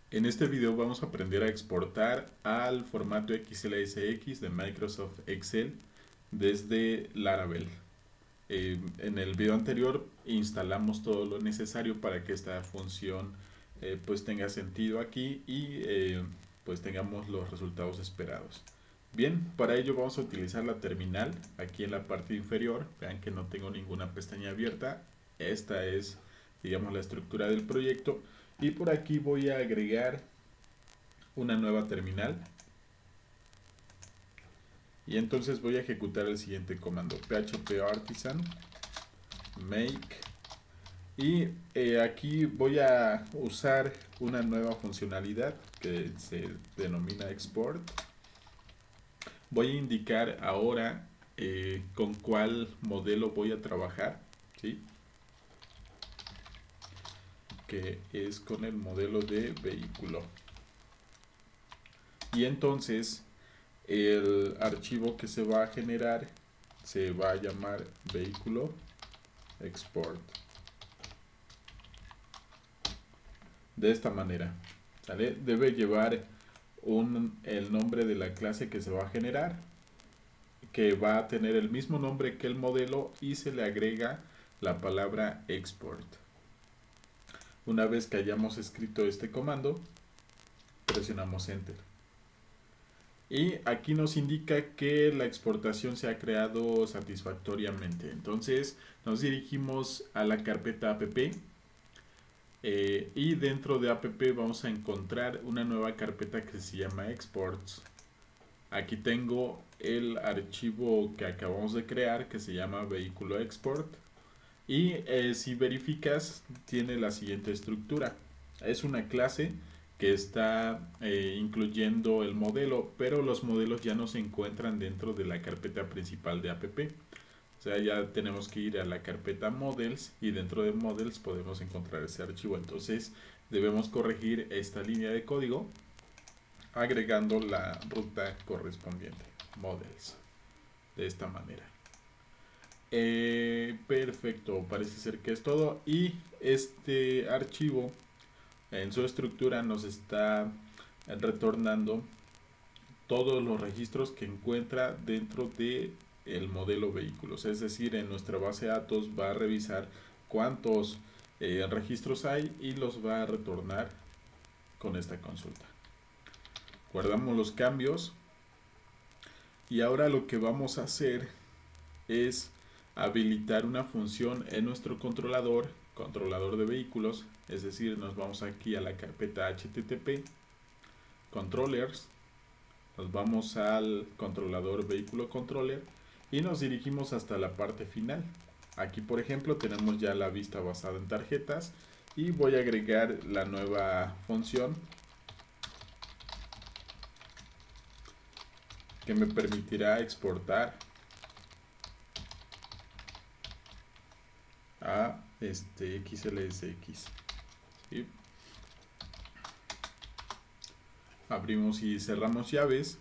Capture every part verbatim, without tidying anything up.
En este video vamos a aprender a exportar al formato X L S X de Microsoft Excel desde Laravel. Eh, en el video anterior instalamos todo lo necesario para que esta función eh, pues tenga sentido aquí y eh, pues tengamos los resultados esperados. Bien, para ello vamos a utilizar la terminal aquí en la parte inferior. Vean que no tengo ninguna pestaña abierta. Esta es, digamos, la estructura del proyecto. Y por aquí voy a agregar una nueva terminal. Y entonces voy a ejecutar el siguiente comando: php artisan make. Y eh, aquí voy a usar una nueva funcionalidad que se denomina export. Voy a indicar ahora eh, con cuál modelo voy a trabajar, ¿sí? Que es con el modelo de vehículo. Y entonces el archivo que se va a generar se va a llamar vehículo export. De esta manera, ¿sale? Debe llevar un, el nombre de la clase que se va a generar, que va a tener el mismo nombre que el modelo, y se le agrega la palabra export. Una vez que hayamos escrito este comando, presionamos enter. Y aquí nos indica que la exportación se ha creado satisfactoriamente. Entonces nos dirigimos a la carpeta app eh, y dentro de app vamos a encontrar una nueva carpeta que se llama exports. Aquí tengo el archivo que acabamos de crear, que se llama vehículo export. Y eh, si verificas, tiene la siguiente estructura. Es una clase que está eh, incluyendo el modelo, pero los modelos ya no se encuentran dentro de la carpeta principal de app. O sea, ya tenemos que ir a la carpeta models, y dentro de models podemos encontrar ese archivo. Entonces debemos corregir esta línea de código agregando la ruta correspondiente, models, de esta manera. Eh, perfecto, parece ser que es todo. Y este archivo en su estructura nos está retornando todos los registros que encuentra dentro de el modelo vehículos. Es decir, en nuestra base de datos va a revisar cuántos eh, registros hay y los va a retornar con esta consulta. Guardamos los cambios y ahora lo que vamos a hacer es habilitar una función en nuestro controlador, controlador de vehículos. Es decir, nos vamos aquí a la carpeta http controllers, nos vamos al controlador vehículo controller y nos dirigimos hasta la parte final. Aquí, por ejemplo, tenemos ya la vista basada en tarjetas y voy a agregar la nueva función que me permitirá exportar a este X L S X. ¿Sí? Abrimos y cerramos llaves.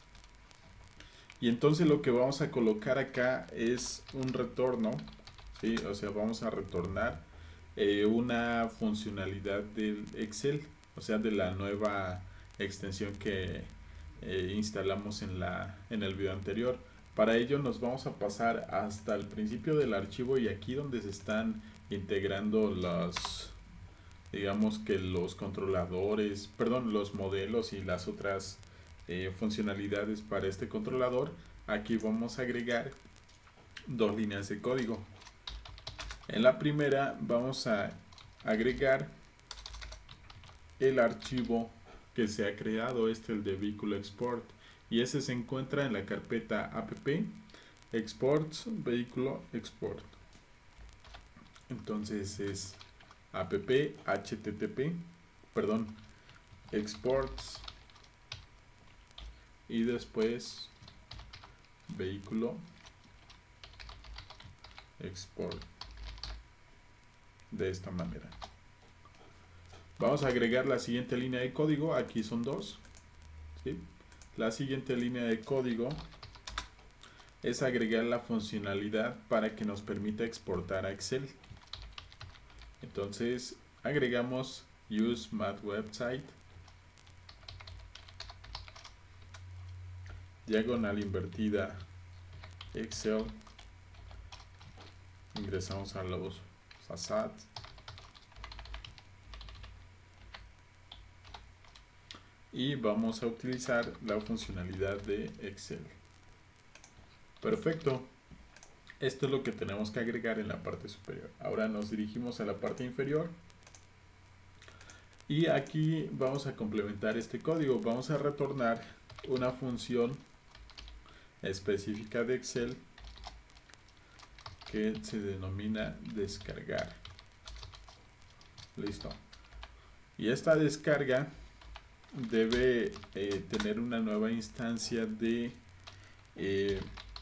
Y entonces lo que vamos a colocar acá es un retorno, ¿sí? O sea, vamos a retornar eh, una funcionalidad del Excel, o sea, de la nueva extensión que eh, instalamos en, la, en el video anterior. Para ello nos vamos a pasar hasta el principio del archivo, y aquí donde se están integrando los, digamos que los controladores, perdón, los modelos y las otras eh, funcionalidades para este controlador. Aquí vamos a agregar dos líneas de código. En la primera vamos a agregar el archivo que se ha creado, este el de vehículo export, y ese se encuentra en la carpeta app exports vehículo export. Entonces es app http, perdón, exports y después vehículo export, de esta manera. Vamos a agregar la siguiente línea de código. Aquí son dos, ¿sí? La siguiente línea de código es agregar la funcionalidad para que nos permita exportar a Excel. Entonces agregamos use math website diagonal invertida Excel, ingresamos a los facades y vamos a utilizar la funcionalidad de Excel. Perfecto, esto es lo que tenemos que agregar en la parte superior. Ahora nos dirigimos a la parte inferior y aquí vamos a complementar este código. Vamos a retornar una función específica de Excel que se denomina descargar. Listo. Y esta descarga debe eh, tener una nueva instancia de eh,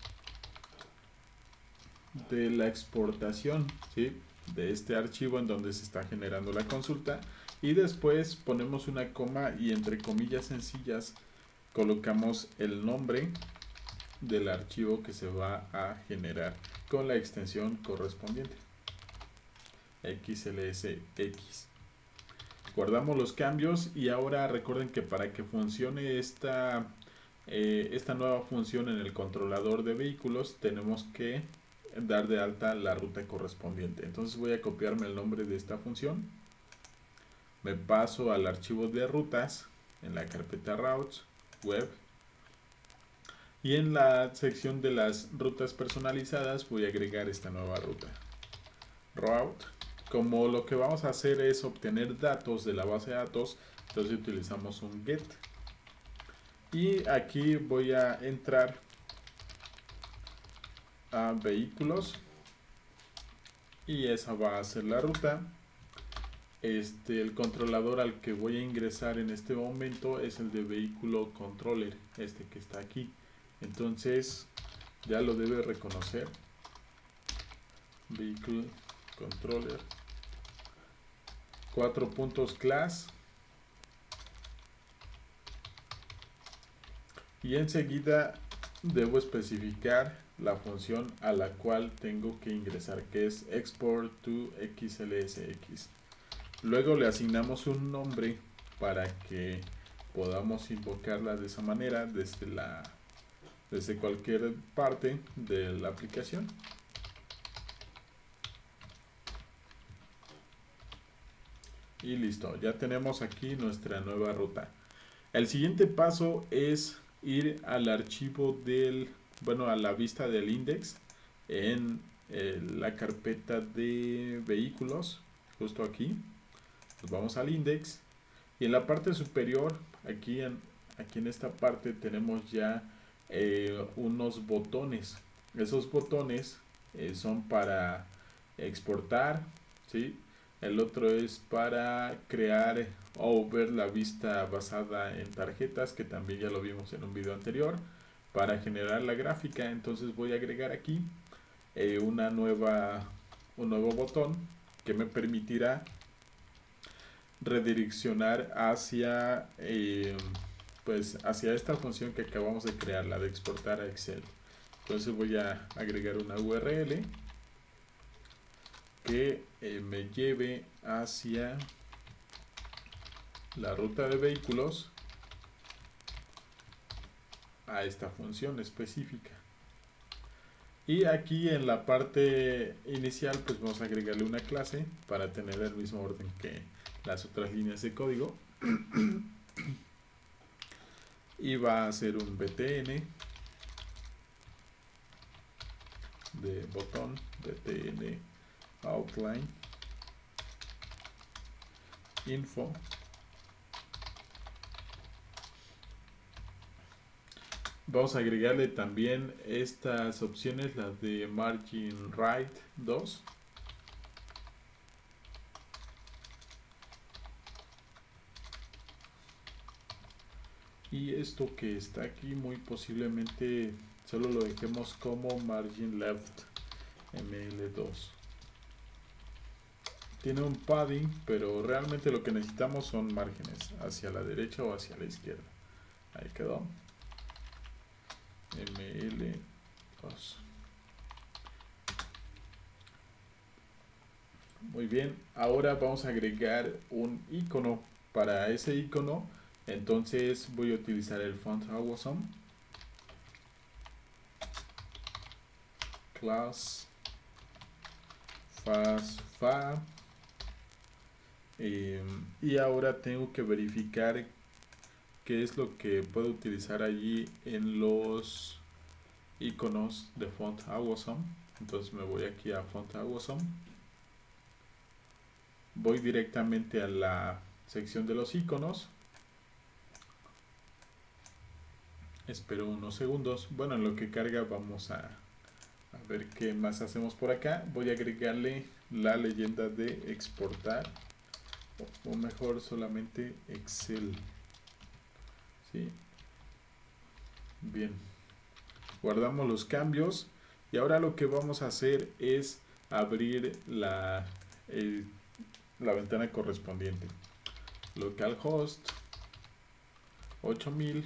de la exportación, ¿sí?, de este archivo en donde se está generando la consulta, y después ponemos una coma y entre comillas sencillas colocamos el nombre del archivo que se va a generar con la extensión correspondiente, X L S X. Guardamos los cambios y ahora recuerden que para que funcione esta, eh, esta nueva función en el controlador de vehículos tenemos que dar de alta la ruta correspondiente. Entonces voy a copiarme el nombre de esta función, me paso al archivo de rutas en la carpeta routes web y en la sección de las rutas personalizadas voy a agregar esta nueva ruta route. Como lo que vamos a hacer es obtener datos de la base de datos, entonces utilizamos un get y aquí voy a entrar a vehículos y esa va a ser la ruta. Este, el controlador al que voy a ingresar en este momento es el de vehículo controller, este que está aquí, entonces ya lo debe reconocer. Vehicle controller, cuatro puntos class, y enseguida debo especificar la función a la cual tengo que ingresar, que es export to X L S X. Luego le asignamos un nombre para que podamos invocarla de esa manera desde la desde cualquier parte de la aplicación. Y listo, ya tenemos aquí nuestra nueva ruta. El siguiente paso es ir al archivo del, bueno, a la vista del index en eh, la carpeta de vehículos, justo aquí. Pues vamos al index y en la parte superior, aquí en, aquí en esta parte tenemos ya eh, unos botones. Esos botones eh, son para exportar, ¿sí? El otro es para crear o ver la vista basada en tarjetas, que también ya lo vimos en un video anterior, para generar la gráfica. Entonces voy a agregar aquí eh, una nueva, un nuevo botón que me permitirá redireccionar hacia, eh, pues hacia esta función que acabamos de crear, la de exportar a Excel. Entonces voy a agregar una U R L que eh, me lleve hacia la ruta de vehículos a esta función específica. Y aquí en la parte inicial pues vamos a agregarle una clase para tener el mismo orden que las otras líneas de código. Y va a ser un B T N de botón, B T N outline info. Vamos a agregarle también estas opciones, las de margin right dos. Y esto que está aquí muy posiblemente solo lo dejemos como margin left M L dos. Tiene un padding, pero realmente lo que necesitamos son márgenes hacia la derecha o hacia la izquierda. Ahí quedó. M L dos. Muy bien, ahora vamos a agregar un icono. Para ese icono, entonces voy a utilizar el font awesome class fast fa. Eh, y ahora tengo que verificar qué es lo que puedo utilizar allí en los iconos de font awesome. Entonces me voy aquí a font awesome, voy directamente a la sección de los iconos, espero unos segundos. Bueno, en lo que carga vamos a, a ver qué más hacemos por acá. Voy a agregarle la leyenda de exportar, o mejor solamente Excel. ¿Sí? Bien, guardamos los cambios y ahora lo que vamos a hacer es abrir la, el, la ventana correspondiente. Localhost ocho mil,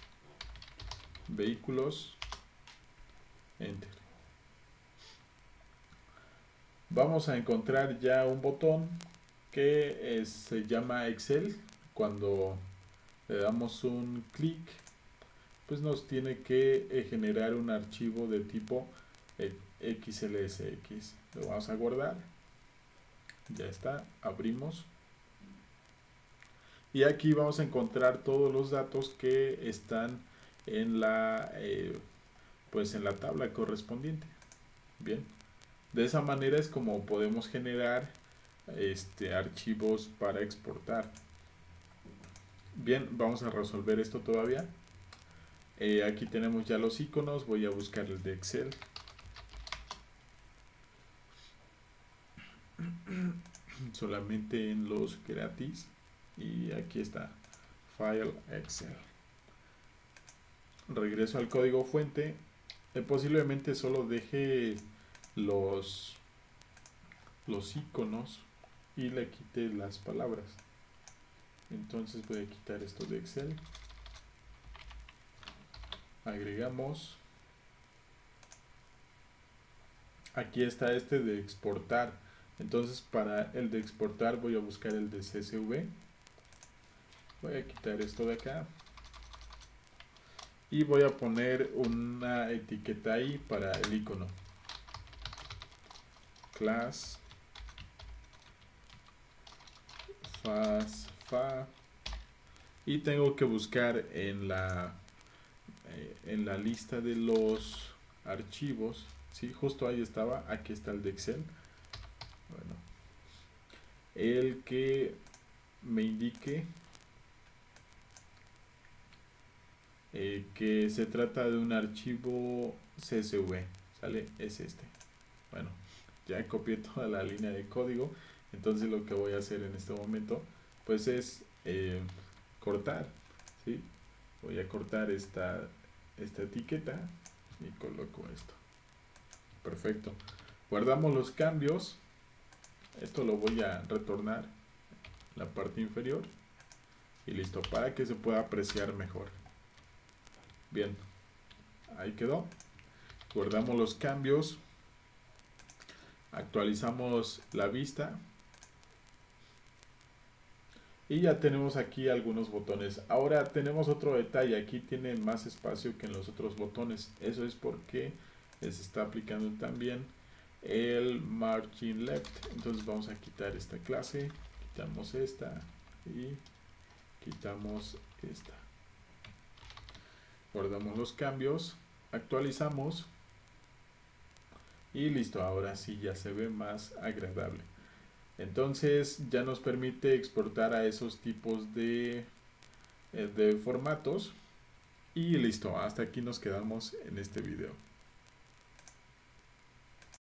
vehículos, enter. Vamos a encontrar ya un botón que es, se llama Excel. Cuando le damos un clic, pues nos tiene que eh, generar un archivo de tipo eh, X L S X. Lo vamos a guardar. Ya está, abrimos. Y aquí vamos a encontrar todos los datos que están en la, eh, pues en la tabla correspondiente. Bien, de esa manera es como podemos generar este, archivos para exportar. Bien, vamos a resolver esto todavía. Eh, aquí tenemos ya los iconos, voy a buscar el de Excel. Solamente en los gratis. Y aquí está, File Excel. Regreso al código fuente. Eh, posiblemente solo deje los, los iconos y le quite las palabras. Entonces voy a quitar esto de Excel. Agregamos. Aquí está este de exportar. Entonces para el de exportar voy a buscar el de C S V. Voy a quitar esto de acá. Y voy a poner una etiqueta ahí para el icono. Class fast fa. Y tengo que buscar en la eh, en la lista de los archivos. Sí, justo ahí estaba. Aquí está el de Excel. Bueno, el que me indique eh, que se trata de un archivo C S V, ¿sale? Es este. Bueno, ya copié toda la línea de código, entonces lo que voy a hacer en este momento pues es eh, cortar, ¿sí? Voy a cortar esta, esta etiqueta y coloco esto. Perfecto. Guardamos los cambios. Esto lo voy a retornar la parte inferior y listo, para que se pueda apreciar mejor. Bien, ahí quedó. Guardamos los cambios, actualizamos la vista y ya tenemos aquí algunos botones. Ahora tenemos otro detalle, aquí tiene más espacio que en los otros botones. Eso es porque se está aplicando también el margin left. Entonces vamos a quitar esta clase, quitamos esta y quitamos esta. Guardamos los cambios, actualizamos y listo. Ahora sí ya se ve más agradable. Entonces ya nos permite exportar a esos tipos de, de formatos y listo. Hasta aquí nos quedamos en este video.